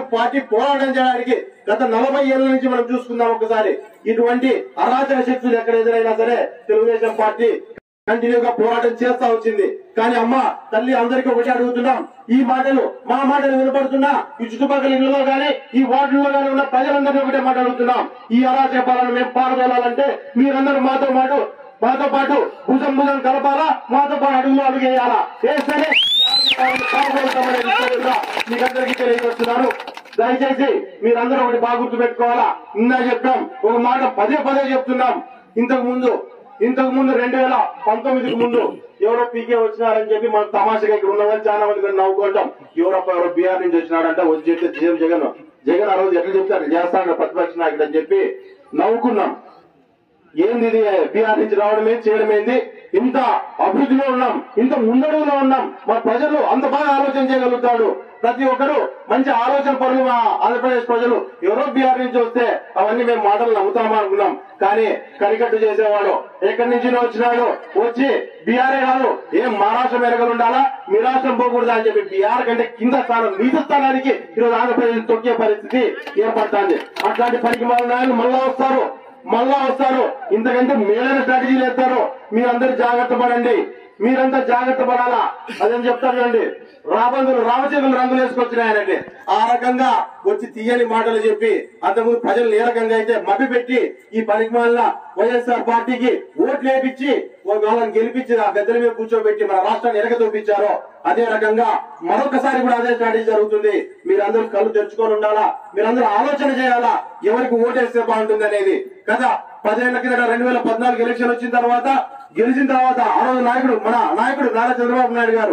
Party పోరాటం చేయడానికి గత 40 ఏళ్ల నుంచి మనం చూసుకుందాం ఒకసారి. ఇటువంటి అరాచక శక్తులు ఎక్కడ ఎదురైనా సరే తెలుగుదేశం పార్టీ కంటిన్యూగా పోరాటం చేస్తా వచ్చింది. కానీ అమ్మ తల్లి అందరికీ ఒకటి అడుగుతున్నాం, ఈ మాటలు మా మాటలు వినపడుతున్నా ఈ చుట్టుపక్కల ఇళ్లలో గానీ ఈ వార్డుల్లో గానీ ఉన్న ప్రజలందరినీ ఒకటే మాట అడుగుతున్నాం, ఈ అరాచక పాలన మేము పారదోలాలంటే మీరందరూ మాతో పాటు భుజం కలపాలా, మాతో పాటు అడుగులు అడుగేయాలా, వేస్తేనే మీకందరికీ తెలియజేస్తున్నాను. దయచేసి మీరందరూ ఒకటి బాగా గుర్తు పెట్టుకోవాలా. ఇందా చెప్పాం ఒక మాట పదే చెప్తున్నాం. ఇంతకు ముందు 2019కు ముందు ఎవరో పీకే వచ్చినారని చెప్పి మన తమాషగా ఇక్కడ ఉన్న వాళ్ళు చాలా మంది నవ్వుకుంటాం. ఎవరో బీఆర్ నుంచి వచ్చినాడంట, వచ్చి చెప్తే సీఎం జగన్ ఆ రోజు ఎట్లా చెప్తారు చేస్తాడు ప్రతిపక్ష నాయకుడు అని చెప్పి నవ్వుకున్నాం. ఏంది ఇది బీఆర్ నుంచి రావడమే చేయడమేంది, ఇంత అభివృద్ధిలో ఉన్నాం, ఇంత ముందడుగులో ఉన్నాం, మా ప్రజలు అంత బాగా ఆలోచన చేయగలుగుతాడు, ప్రతి ఒక్కరు మంచి ఆలోచన పరులు మా ఆంధ్రప్రదేశ్ ప్రజలు, ఎవరో బీఆర్ నుంచి వస్తే అవన్నీ మేము మాటలు నమ్ముతామా అనుకున్నాం. కానీ కరికట్టు చేసేవాడు ఎక్కడి నుంచి వచ్చినాడు, వచ్చి బీఆర్ఏ కాదు ఏం మహారాష్ట్ర మెరగలు ఉండాలా, మీ రాష్ట్రం పోకూడదా అని చెప్పి బీఆర్ కంటే కింద స్థానం నీచ స్థానానికి ఈరోజు ఆంధ్రప్రదేశ్ తొక్కే పరిస్థితి ఏర్పడుతుంది. అట్లాంటి పనికి నాయకులు మళ్ళా వస్తారు, ఇంతకంటే మేలైన స్ట్రాటజీలు వేస్తారు. మీరందరూ జాగ్రత్త పడండి, మీరంతా జాగ్రత్త పడాలా. అదని చెప్తారు చూడండి, రామచేతులు రంగులు వేసుకొచ్చినాయనండి. ఆ రకంగా వచ్చి తీయని మాటలు చెప్పి అంతకుముందు ప్రజలు ఏ రకంగా అయితే మభ్య పెట్టి ఈ పనికిమాలిన వైఎస్ఆర్ పార్టీకి ఓట్లు వేయించి వాళ్ళని గెలిపించి ఆ గద్దెల మీద కూర్చోబెట్టి మన రాష్ట్రాన్ని ఎరగదొప్పించారో అదే రకంగా మరొకసారి కూడా అదే స్ట్రాటజీ జరుగుతుంది. మీరందరూ కళ్ళు తెరుచుకొని ఉండాలా, మీరందరూ ఆలోచన చేయాలా ఎవరికి ఓటేస్తే బాగుంటుంది అనేది. కదా 10 ఏళ్ల కిందట 2014 ఎలక్షన్ గెలిచిన తర్వాత ఆ రోజు మన నాయకుడు నారా చంద్రబాబు నాయుడు గారు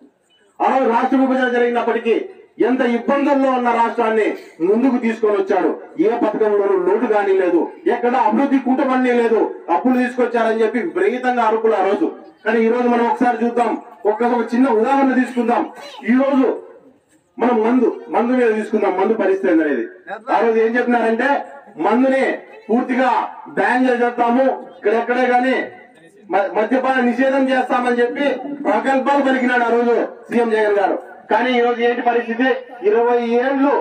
ఆ రోజు రాష్ట్ర విభజన జరిగినప్పటికీ ఎంత ఇబ్బందుల్లో ఉన్న రాష్ట్రాన్ని ముందుకు తీసుకొని వచ్చాడు. ఏ పథకంలోనూ లోటు కానీ లేదు, ఎక్కడ అభివృద్ధి కూటమని లేదు, అప్పులు తీసుకొచ్చారని చెప్పి విపరీతంగా అరుపులు ఆ రోజు. కానీ ఈ రోజు మనం ఒకసారి చూద్దాం, ఒక చిన్న ఉదాహరణ తీసుకుందాం. ఈ రోజు మనం మందు మీద తీసుకుందాం, మందు పరిస్థితి అనేది. ఆ రోజు ఏం చెప్తున్నారంటే మందుని పూర్తిగా బ్యాన్ చేసేస్తాము, ఇక్కడెక్కడే గానీ మద్యపాన నిషేధం చేస్తామని చెప్పి ప్రకల్పాలు పలికినాడు ఆ రోజు సీఎం జగన్ గారు. కానీ ఈ రోజు ఏంటి పరిస్థితి, 20 ఏళ్లు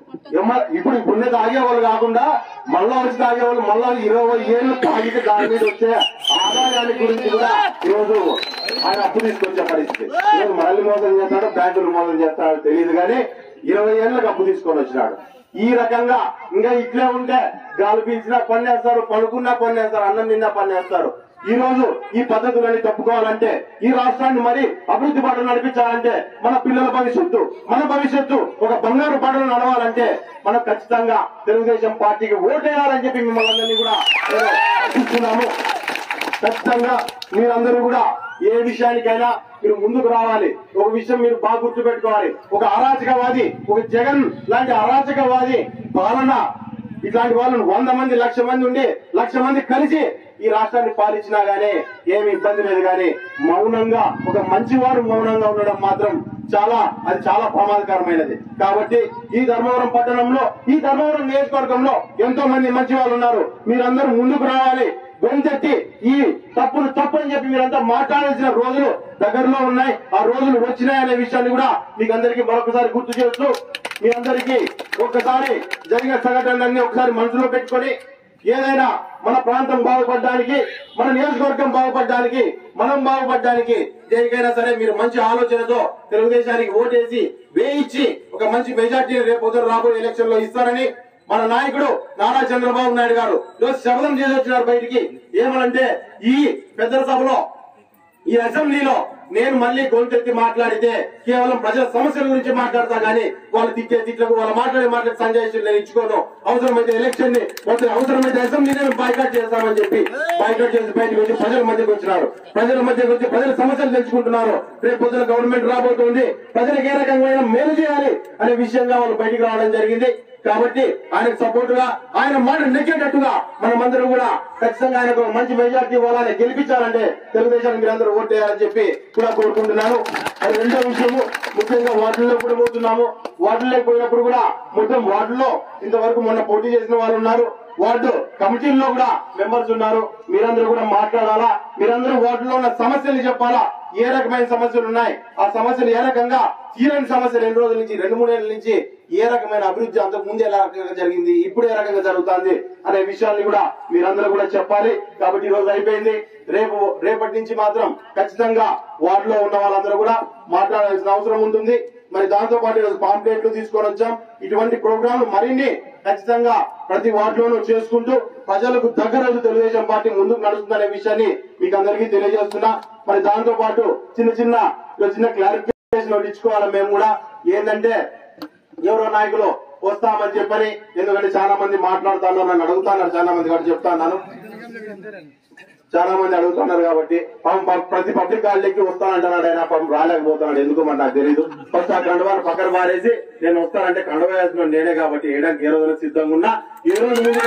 ఇప్పుడు తాగేవాళ్ళు కాకుండా మళ్ళా వచ్చి తాగేవాళ్ళు మళ్ళా 20 ఏళ్లు తాగితే దాని మీద వచ్చే ఆదాయాన్ని గురించి కూడా ఈరోజు ఆయన అప్పు తీసుకొచ్చే పరిస్థితి. ఈరోజు మనల్ని మోసం చేస్తాడో బ్యాంకులు మోసం చేస్తాడో తెలియదు కానీ 20 ఏళ్లకు అప్పు తీసుకొని వచ్చినాడు. ఈ రకంగా ఇంకా ఇట్లే ఉంటే గాలి పీల్చినా పన్నేస్తారు, పడుకున్నా పన్నేస్తారు, అన్నం తిన్నా పన్నేస్తారు. ఈ రోజు ఈ పద్ధతులని తప్పుకోవాలంటే, ఈ రాష్ట్రాన్ని మరి అభివృద్ధి బాటలు నడిపించాలంటే, మన పిల్లల మన భవిష్యత్తు ఒక బంగారు బాటలు నడవాలంటే మనం ఖచ్చితంగా తెలుగుదేశం పార్టీకి ఓటేయాలని చెప్పి మిమ్మల్ని అందరినీ కూడా చూస్తున్నాము. ఖచ్చితంగా మీరందరూ కూడా ఏ విషయానికైనా మీరు ముందుకు రావాలి. ఒక విషయం మీరు బాగా గుర్తు పెట్టుకోవాలి, ఒక అరాచకవాది, ఒక జగన్ లాంటి అరాచకవాది పాలన ఇట్లాంటి వాళ్ళను 100 మంది 1,00,000 మంది ఉండి 1,00,000 మంది కలిసి ఈ రాష్ట్రాన్ని పాలించినా గానీ ఏమి ఇబ్బంది లేదు. కానీ మౌనంగా ఒక మంచివాడు మౌనంగా ఉండడం మాత్రం అది చాలా ప్రమాదకరమైనది. కాబట్టి ఈ ధర్మవరం పట్టణంలో, ఈ ధర్మవరం నియోజకవర్గంలో ఎంతో మంది మంచి వాళ్ళు ఉన్నారు. మీరందరూ ముందుకు రావాలి, గొంతెత్తి ఈ తప్పులు తప్పని చెప్పి మీరంతా మాట్లాడాల్సిన రోజులు దగ్గరలో ఉన్నాయి. ఆ రోజులు వచ్చినాయనే విషయాన్ని కూడా మీకు అందరికీ మరొకసారి గుర్తు చేస్తూ, మీ అందరికీ ఒక్కసారి జరిగిన సంఘటనలన్నీ ఒకసారి మనసులో పెట్టుకొని ఏదైనా మన ప్రాంతం బాగుపడడానికి, మన నియోజకవర్గం బాగుపడడానికి, మనం బాగుపడడానికి దేనికైనా సరే మీరు మంచి ఆలోచనతో తెలుగుదేశానికి ఓటేసి వేయించి ఒక మంచి మెజార్టీని రేపు రాబోయే ఎలక్షన్ లో ఇస్తారని మన నాయకుడు నారా చంద్రబాబు నాయుడు గారు ఈరోజు శపథం చేసి వచ్చినారు బయటికి. ఏమనంటే ఈ పెద్దల సభలో, ఈ అసెంబ్లీలో నేను మళ్ళీ గొంతెత్తి మాట్లాడితే కేవలం ప్రజల సమస్యల గురించి మాట్లాడతా గానీ వాళ్ళు తిట్లకు వాళ్ళు మాట్లాడే సంజాయిషులు నేను ఇచ్చుకోను. అవసరమైతే ఎలక్షన్ ని అవసరమైతే అసెంబ్లీని బాయ్కాట్ చేస్తామని చెప్పి బాయ్కాట్ చేసి బయటకు వచ్చి ప్రజల మధ్యకు వచ్చినారు. ప్రజల మధ్యకు వచ్చి ప్రజల సమస్యలు తెలుసుకుంటున్నారు. రేపు పొద్దున గవర్నమెంట్ రాబోతుంది, ప్రజలకు ఏ రకంగా మేలు చేయాలి అనే విషయంగా వాళ్ళు బయటికి రావడం జరిగింది. కాబట్టి ఆయనకు సపోర్ట్ గా, ఆయన మాట నెగ్గేటట్టుగా మనమందరం కూడా ఖచ్చితంగా ఆయనకు మంచి మెజార్టీ ఇవ్వాలని, గెలిపించాలంటే తెలుగుదేశానికి మీరందరూ ఓటేయాలని చెప్పి కూడా కోరుకుంటున్నాను. అది రెండో విషయము, ముఖ్యంగా వార్డుల్లో కూడా పోతున్నాము. వార్డుల్లో పోయినప్పుడు కూడా మొత్తం వార్డులో ఇంతవరకు మొన్న పోటీ చేసిన వాళ్ళు ఉన్నారు, వార్డు కమిటీల్లో కూడా మెంబర్స్ ఉన్నారు. మీరందరూ కూడా మాట్లాడాలా, మీరందరూ వార్డులో ఉన్న సమస్యలు చెప్పాలా, ఏ రకమైన సమస్యలు ఉన్నాయి, ఆ సమస్యలు ఏ రకంగా తీరని సమస్యలు 2 రోజుల నుంచి 2-3 ఏళ్ల నుంచి ఏ రకమైన అభివృద్ధి అంతకు ముందు ఎలా రకంగా జరిగింది, ఇప్పుడు ఏ రకంగా జరుగుతుంది అనే విషయాన్ని కూడా మీరందరూ కూడా చెప్పాలి. కాబట్టి ఈ రోజు అయిపోయింది. రేపటి నుంచి మాత్రం ఖచ్చితంగా వార్డులో ఉన్న వాళ్ళందరూ కూడా మాట్లాడాల్సిన అవసరం ఉంటుంది. మరి దాంతో పాటు ఈరోజు పాంప్లెట్లు తీసుకొని వచ్చాం. ఇటువంటి ప్రోగ్రాంలు మరిన్ని ఖచ్చితంగా ప్రతి వార్డులోనూ చేసుకుంటూ ప్రజలకు దగ్గర తెలుగుదేశం పార్టీ ముందుకు నడుస్తుందనే విషయాన్ని మీకు అందరికీ తెలియజేస్తున్నా. మరి దాంతో పాటు చిన్న క్లారిఫికేషన్ ఇచ్చుకోవాలి. మేము కూడా ఏంటంటే ఎవరో నాయకులు వస్తామని చెప్పని, ఎందుకంటే చాలా మంది మాట్లాడుతున్నారు, నన్ను అడుగుతున్నారు, చాలా మంది కాబట్టి చెప్తాను, చాలా మంది అడుగుతున్నారు. కాబట్టి ప్రతి పబ్లిక్ హాలిడేకి వస్తానంటున్నాడు ఆయన, పాపం రాలేకపోతున్నాడు, ఎందుకు మరి నాకు తెలియదు. ఫస్ట్ ఆ కండువాను పక్కన పారేసి నేను వస్తానంటే కండువ వేస్తున్నాను నేనే, కాబట్టి వేయడానికి ఏ రోజున సిద్ధంగా ఉన్నా. ఈ రోజు ముందు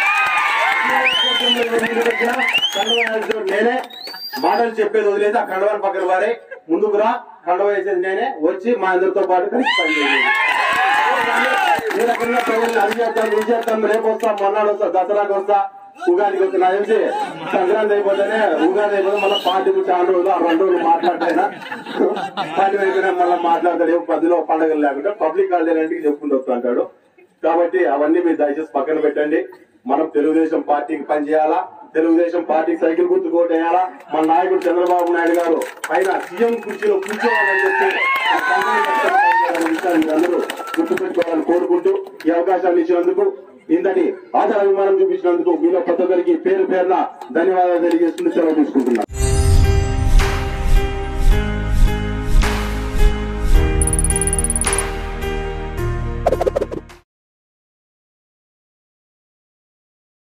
నేనే మాటలు చెప్పేది వదిలేదు. ఆ కండువాను పక్కన పారే ముందుకు రా, కండువ వేసేది నేనే, వచ్చి మా అందరితో పాటు కలిసి పనిచేయాలి. ఏ రకంగా ప్రజల్ని అది చేస్తాం, ఇది చేస్తాం, రేపు వస్తాం, మొన్నాడు వస్తా, దసరాకి వస్తా, ఉగాదికి వస్తే నాకు తెలిసి సంక్రాంతి అయిపోతేనే, ఉగాది అయిపోతే మళ్ళీ పార్టీకి చాలా రోజులు 2 రోజులు మాట్లాడతాయినా, పార్టీ అయిపోయినా మళ్ళీ మాట్లాడతాడు. 10లో పండుగలు లేకుండా పబ్లిక్ హాలిడేకి చెప్పుకుంటూ వస్తూ అంటాడు. కాబట్టి అవన్నీ మీరు దయచేసి పక్కన పెట్టండి. మనం తెలుగుదేశం పార్టీకి పనిచేయాలా, తెలుగుదేశం పార్టీకి సైకిల్ గుర్తు కోటేయాలా. మన నాయకుడు చంద్రబాబు నాయుడు గారు పైన సీఎం కుర్చీలో కూర్చోవాలని చెప్పి అందరూ గుర్తుపెట్టుకోవాలని కోరుకుంటూ ఈ అవకాశాన్ని ఇచ్చినందుకు, ఇంతటి ఆదర అభిమానం చూపించినందుకు మీలో ప్రతి ఒక్కరికి పేరు పేరున ధన్యవాదాలు తెలియజేసుకుంటూ సెలవు తీసుకుంటున్నాను.